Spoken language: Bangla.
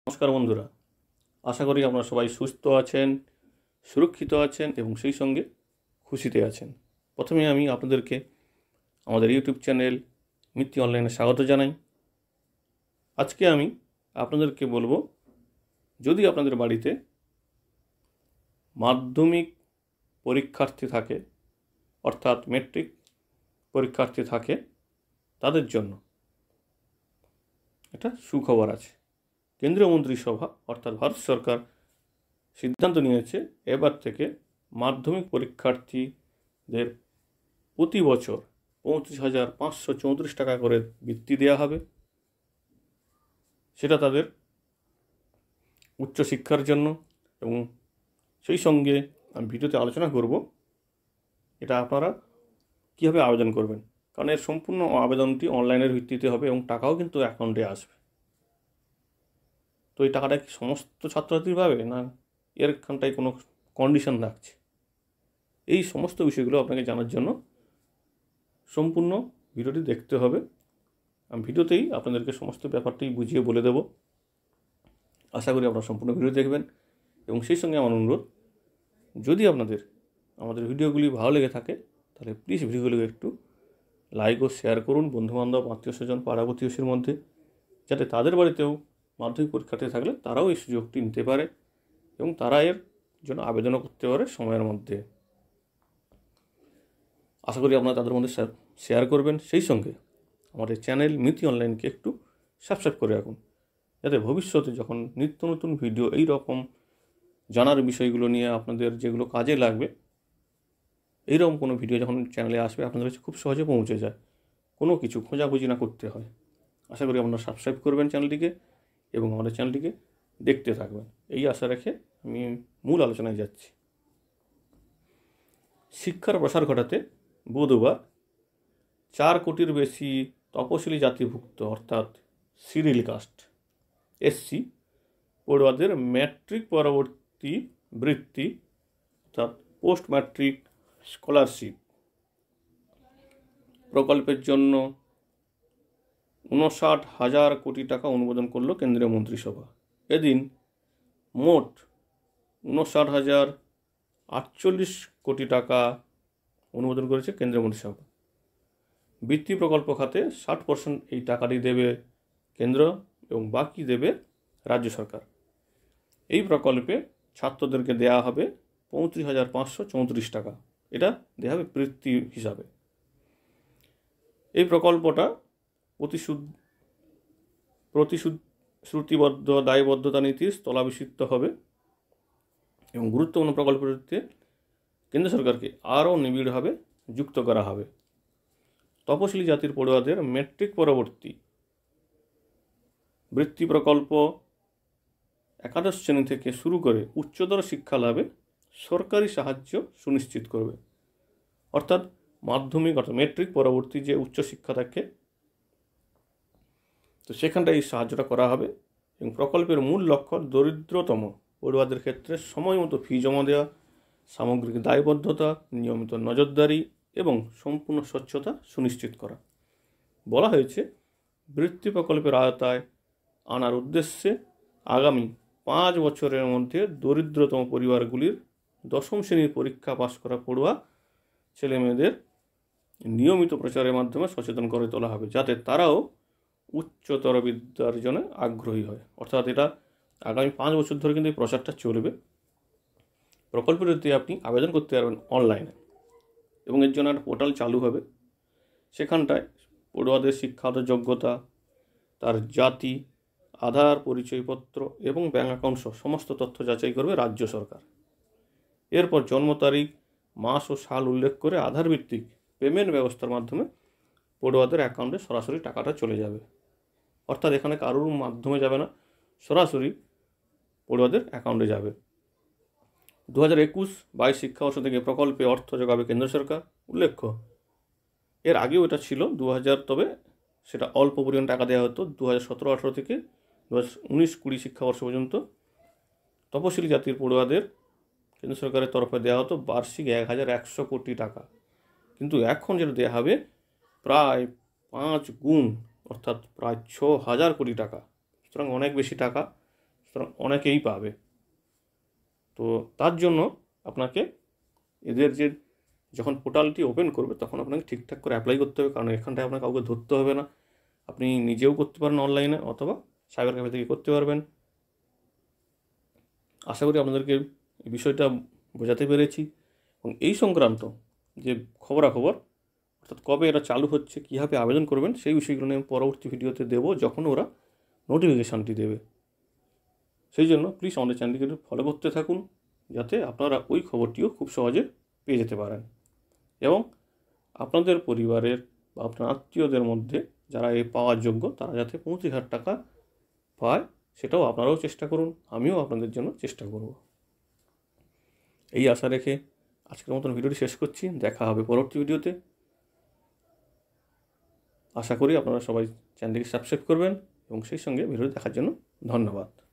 নমস্কার বন্ধুরা, আশা করি আপনারা সবাই সুস্থ আছেন, সুরক্ষিত আছেন এবং সেই সঙ্গে খুশিতে আছেন। প্রথমে আমি আপনাদেরকে আমাদের ইউটিউব চ্যানেল মিত্তি অনলাইনে স্বাগত জানাই। আজকে আমি আপনাদেরকে বলবো, যদি আপনাদের বাড়িতে মাধ্যমিক পরীক্ষার্থী থাকে, অর্থাৎ ম্যাট্রিক পরীক্ষার্থী থাকে, তাদের জন্য একটা সুখবর আছে। কেন্দ্রীয় মন্ত্রিসভা অর্থাৎ ভারত সরকার সিদ্ধান্ত নিয়েছে এবার থেকে মাধ্যমিক পরীক্ষার্থীদের প্রতি বছর 35,534 টাকা করে বৃত্তি দেওয়া হবে। সেটা তাদের উচ্চশিক্ষার জন্য, এবং সেই সঙ্গে আমি ভিডিওতে আলোচনা করব এটা আপনারা কীভাবে আবেদন করবেন, কারণ এর সম্পূর্ণ আবেদনটি অনলাইনের ভিত্তিতে হবে এবং টাকাও কিন্তু অ্যাকাউন্টে আসবে। তো এই টাকাটা কি সমস্ত ছাত্রছাত্রী পাবে, না এরখানটায় কোনো কন্ডিশন রাখছে? এই সমস্ত বিষয়গুলো আপনাকে জানার জন্য সম্পূর্ণ ভিডিওটি দেখতে হবে। আমি ভিডিওতেই আপনাদেরকে সমস্ত ব্যাপারটি বুঝিয়ে বলে দেব। আশা করি আপনারা সম্পূর্ণ ভিডিও দেখবেন এবং সেই সঙ্গে আমার অনুরোধ, যদি আপনাদের আমাদের ভিডিওগুলি ভালো লেগে থাকে তাহলে প্লিজ ভিডিওগুলোকে একটু লাইক ও শেয়ার করুন বন্ধুবান্ধব, আত্মীয় স্বজন, পাড়া প্রতিবেশীর মধ্যে, যাতে তাদের বাড়িতেও মাধ্যমিক পরীক্ষার্থী থাকলে তারাও এই সুযোগটি নিতে পারে এবং তারা এর জন্য আবেদনও করতে পারে সময়ের মধ্যে। আশা করি আপনারা তাদের মধ্যে শেয়ার করবেন। সেই সঙ্গে আমাদের চ্যানেল মিতি অনলাইনকে একটু সাবস্ক্রাইব করে রাখুন, যাতে ভবিষ্যতে যখন নিত্য নতুন ভিডিও এই রকম জানার বিষয়গুলো নিয়ে আপনাদের যেগুলো কাজে লাগবে, এইরকম কোনো ভিডিও যখন চ্যানেলে আসবে আপনাদের কাছে খুব সহজে পৌঁছে যায়, কোনো কিছু খোঁজাখুঁজি না করতে হয়। আশা করি আপনারা সাবস্ক্রাইব করবেন চ্যানেলটিকে এবং আমাদের চ্যানেলটিকে দেখতে থাকবেন, এই আশা রেখে আমি মূল আলোচনায় যাচ্ছি। শিক্ষার প্রসার ঘটাতে বুধবার 4 কোটির বেশি তপশিলি জাতিভুক্ত অর্থাৎ শিডিউল কাস্ট এসসি পড়ুয়াদের ম্যাট্রিক পরবর্তী বৃত্তি অর্থাৎ পোস্ট ম্যাট্রিক স্কলারশিপ প্রকল্পের জন্য 59,000 কোটি টাকা অনুমোদন করল কেন্দ্রীয় মন্ত্রিসভা। এদিন মোট 59,048 কোটি টাকা অনুমোদন করেছে কেন্দ্রীয় মন্ত্রিসভা। বৃত্তি প্রকল্প খাতে 60% এই টাকাটি দেবে কেন্দ্র এবং বাকি দেবে রাজ্য সরকার। এই প্রকল্পে ছাত্রদেরকে দেয়া হবে 35,534 টাকা, এটা দেওয়া হবে বৃত্তি হিসাবে। এই প্রকল্পটা প্রতিশ্রুতিবদ্ধ দায়বদ্ধতা নীতির স্থলাভিষিক্ত হবে এবং গুরুত্বপূর্ণ প্রকল্পটিতে কেন্দ্র সরকারকে আরও নিবিড়ভাবে যুক্ত করা হবে। তপশিলি জাতির পড়ুয়াদের ম্যাট্রিক পরবর্তী বৃত্তি প্রকল্প একাদশ শ্রেণী থেকে শুরু করে উচ্চতর শিক্ষা লাভে সরকারি সাহায্য সুনিশ্চিত করবে। অর্থাৎ মাধ্যমিক অর্থাৎ ম্যাট্রিক পরবর্তী যে উচ্চশিক্ষা থাকে, তো সেখানটায় এই সাহায্যটা করা হবে এবং প্রকল্পের মূল লক্ষ্য দরিদ্রতম পড়ুয়াদের ক্ষেত্রে সময় মতো ফি জমা দেওয়া, সামগ্রিক দায়বদ্ধতা, নিয়মিত নজরদারি এবং সম্পূর্ণ স্বচ্ছতা সুনিশ্চিত করা। বলা হয়েছে, বৃত্তি প্রকল্পের আওতায় আনার উদ্দেশ্যে আগামী 5 বছরের মধ্যে দরিদ্রতম পরিবারগুলির 10ম শ্রেণীর পরীক্ষা পাশ করা পড়ুয়া ছেলেমেয়েদের নিয়মিত প্রচারের মাধ্যমে সচেতন করে তোলা হবে, যাতে তারাও উচ্চতর বিদ্যার জন্য আগ্রহী হয়। অর্থাৎ এটা আগামী 5 বছর ধরে কিন্তু এই প্রচারটা চলবে। প্রকল্পটিতে আপনি আবেদন করতে পারবেন অনলাইনে এবং এর জন্য একটা পোর্টাল চালু হবে। সেখানটায় পড়ুয়াদের শিক্ষাগত যোগ্যতা, তার জাতি, আধার পরিচয়পত্র এবং ব্যাঙ্ক অ্যাকাউন্ট সহ সমস্ত তথ্য যাচাই করবে রাজ্য সরকার। এরপর জন্ম তারিখ, মাস ও সাল উল্লেখ করে আধার ভিত্তিক পেমেন্ট ব্যবস্থার মাধ্যমে পড়ুয়াদের অ্যাকাউন্টে সরাসরি টাকাটা চলে যাবে। অর্থাৎ এখানে কারোর মাধ্যমে যাবে না, সরাসরি পড়ুয়াদের অ্যাকাউন্টে যাবে। 2021-22 শিক্ষাবর্ষ থেকে প্রকল্পে অর্থ যোগাবে কেন্দ্র সরকার। উল্লেখ্য, এর আগেও এটা ছিল 2000, তবে সেটা অল্প পরিমাণ টাকা দেওয়া হতো। 2017-18 থেকে 2019-20 শিক্ষাবর্ষ পর্যন্ত তপশিলি জাতির পড়ুয়াদের কেন্দ্র সরকারের তরফে দেওয়া হতো বার্ষিক 1,100 কোটি টাকা, কিন্তু এখন যেটা দেওয়া হবে প্রায় 5 গুণ, অর্থাৎ প্রায় 6,000 কোটি টাকা। সুতরাং অনেক বেশি টাকা সুতরাং অনেকেই পাবে। তো তার জন্য আপনাকে এদের যে যখন পোর্টালটি ওপেন করবে তখন আপনাকে ঠিকঠাক করে অ্যাপ্লাই করতে হবে, কারণ এখানটায় আপনাকে কাউকে ধরতে হবে না। আপনি নিজেও করতে পারেন অনলাইনে, অথবা সাইবার ক্যাফে থেকে করতে পারবেন। আশা করি আপনাদেরকে এই বিষয়টা বোঝাতে পেরেছি, এবং এই সংক্রান্ত যে খবরাখবর, অর্থাৎ কবে এটা চালু হচ্ছে, কীভাবে আবেদন করবেন, সেই বিষয়গুলো নিয়ে পরবর্তী ভিডিওতে দেবো যখন ওরা নোটিফিকেশানটি দেবে। সেই জন্য প্লিজ আমাদের চ্যানেলটিকে ফলো করতে থাকুন, যাতে আপনারা ওই খবরটিও খুব সহজে পেয়ে যেতে পারেন, এবং আপনাদের পরিবারের বা আপনার আত্মীয়দের মধ্যে যারা এ পাওয়ার যোগ্য তারা যাতে 25,000 টাকা পায়, সেটাও আপনারাও চেষ্টা করুন, আমিও আপনাদের জন্য চেষ্টা করব। এই আশা রেখে আজকের মতন ভিডিওটি শেষ করছি। দেখা হবে পরবর্তী ভিডিওতে। আশা করি আপনারা সবাই চ্যানেলটিকে সাবস্ক্রাইব করবেন, এবং সেই সঙ্গে ভিডিওটি দেখার জন্য ধন্যবাদ।